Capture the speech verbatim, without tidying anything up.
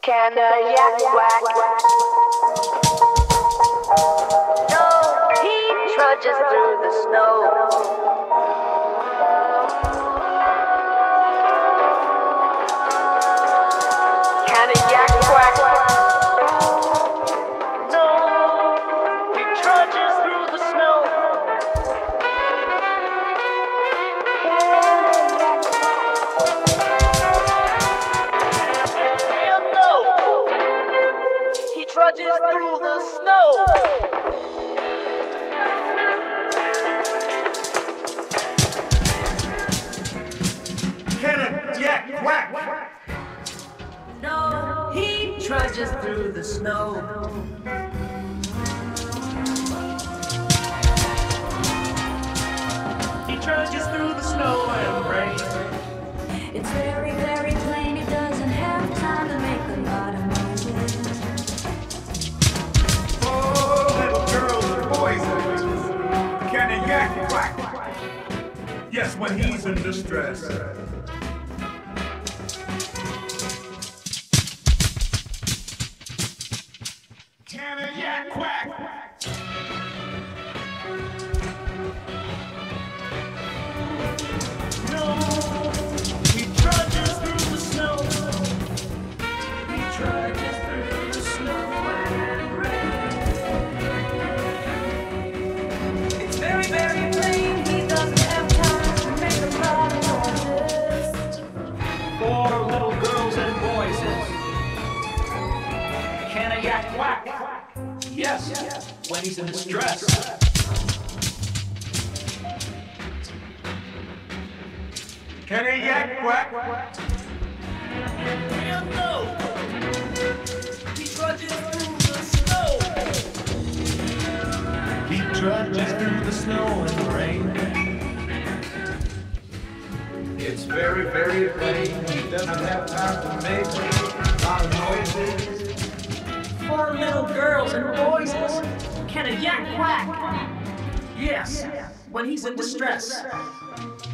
Can a yak quack? No, he trudges through the snow. Can a yak quack? No, he trudges through the snow. Trudges through the snow. Can a yak quack? No, he trudges through the snow. He trudges through the snow and rain. It's very, very plain he doesn't have time to make a lot of noises. Can a yak quack? Yes, when he's in distress. Can a yak quack? No, he trudges through the snow. He trudges through the snow and rain. It's very, very plain he doesn't have time to make a lot of noises. For little girls and boys. Can a yak quack? Yes, when he's in distress. Can a yak quack? Hell no! He trudges through the snow. He trudges through the snow and rain. It's very, very plain. He doesn't have time to make a lot of noises. For little girls and boys, can a yak quack? Yes, when he's in distress.